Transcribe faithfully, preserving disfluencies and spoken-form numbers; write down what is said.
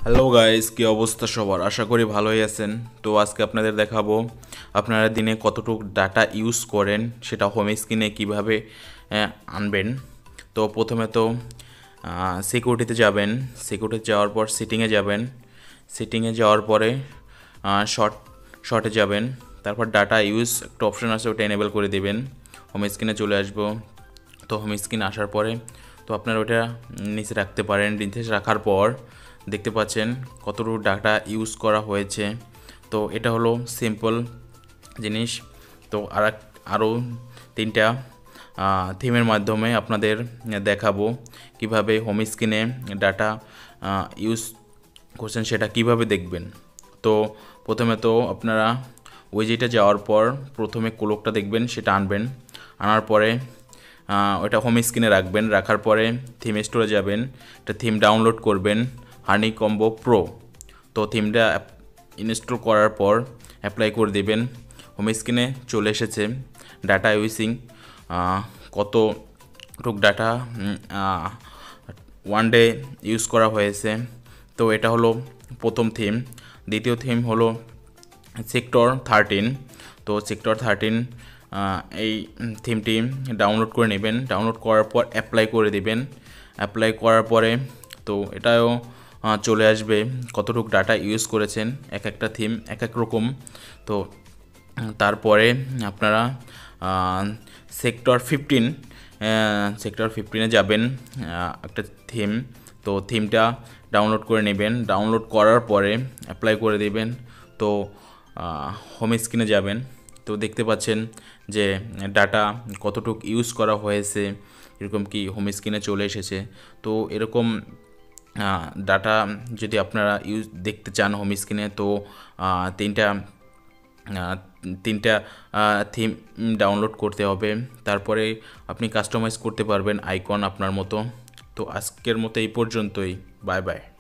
Hello guys, কি অবস্থা সবার? আশা করি ভালোই আছেন। তো আজকে আপনাদের দেখাবো আপনারা দিনে কতটুকু ডাটা ইউজ করেন, সেটা হোম স্ক্রিনে কীভাবে আনবেন। তো প্রথমে তো সিকিউরিটিতে যাবেন, সিকিউরিটিতে যাওয়ার পর সিটিংয়ে যাবেন, সিটিংয়ে যাওয়ার পরে শর্ট শর্টে যাবেন, তারপর ডাটা ইউজ একটা অপশন আছে, ওটা এনেবল করে দেবেন। হোম স্ক্রিনে চলে আসবো। তো হোম স্ক্রিনে আসার পরে তো আপনারা ওটা নিচে রাখতে পারেন। নিচে রাখার পর দেখতে পাচ্ছেন কতটুকু ডাটা ইউজ করা হয়েছে। তো এটা হলো সিম্পল জিনিস। তো আর আরও তিনটা থিমের মাধ্যমে আপনাদের দেখাবো কিভাবে হোম স্ক্রিনে ডাটা ইউজ করছেন, সেটা কিভাবে দেখবেন। তো প্রথমে তো আপনারা ওয়েজিটে যাওয়ার পর প্রথমে কোলকটা দেখবেন, সেটা আনবেন। আনার পরে ওটা হোম স্ক্রিনে রাখবেন। রাখার পরে থিম স্টোরে যাবেন, একটা থিম ডাউনলোড করবেন, হানি কম্বো প্রো। তো থিমটা ইনস্টল করার পর অ্যাপ্লাই করে দেবেন। হোম স্ক্রিনে চলে এসেছে ডাটা ইউজিং, কতটুক ডাটা ওয়ান ডে ইউজ করা হয়েছে। তো এটা হলো প্রথম থিম। দ্বিতীয় থিম হলো সেক্টর থার্টিন। তো সেক্টর থার্টিন এই থিমটি ডাউনলোড করে নেবেন। ডাউনলোড করার পর অ্যাপ্লাই করে দেবেন। অ্যাপ্লাই করার পরে তো এটাও চলে আসবে কতটুকু ডাটা ইউজ করেছেন। এক একটা থিম এক এক রকম। তো তারপরে আপনারা সেক্টর ফিফটিন সেক্টর ফিফটিনে যাবেন, একটা থিম। তো থিমটা ডাউনলোড করে নেবেন। ডাউনলোড করার পরে অ্যাপ্লাই করে দেবেন। তো হোম স্ক্রিনে যাবেন। তো দেখতে পাচ্ছেন যে ডাটা কতটুকু ইউজ করা হয়েছে, এরকম কি হোম স্ক্রিনে চলে এসেছে। তো এরকম ডাটা যদি আপনারা ইউজ দেখতে চান হোম স্ক্রিনে, তো তিনটা তিনটা থিম ডাউনলোড করতে হবে। তারপরে আপনি কাস্টমাইজ করতে পারবেন আইকন আপনার মতো। তো আজকের মতো এই পর্যন্তই। Bye by.